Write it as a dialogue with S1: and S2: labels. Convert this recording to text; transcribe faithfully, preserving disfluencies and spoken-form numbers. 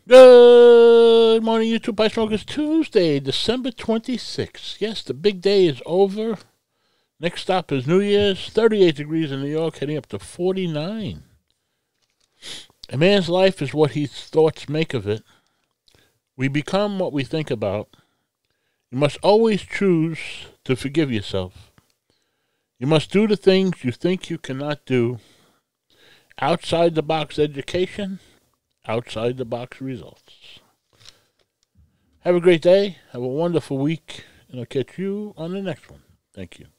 S1: Good morning, YouTube Pipe Smokers. Tuesday, December twenty-sixth. Yes, the big day is over. Next stop is New Year's. thirty-eight degrees in New York, heading up to forty-nine. A man's life is what his thoughts make of it. We become what we think about. You must always choose to forgive yourself. You must do the things you think you cannot do. Outside the box education, outside the box results. Have a great day. Have a wonderful week. And I'll catch you on the next one. Thank you.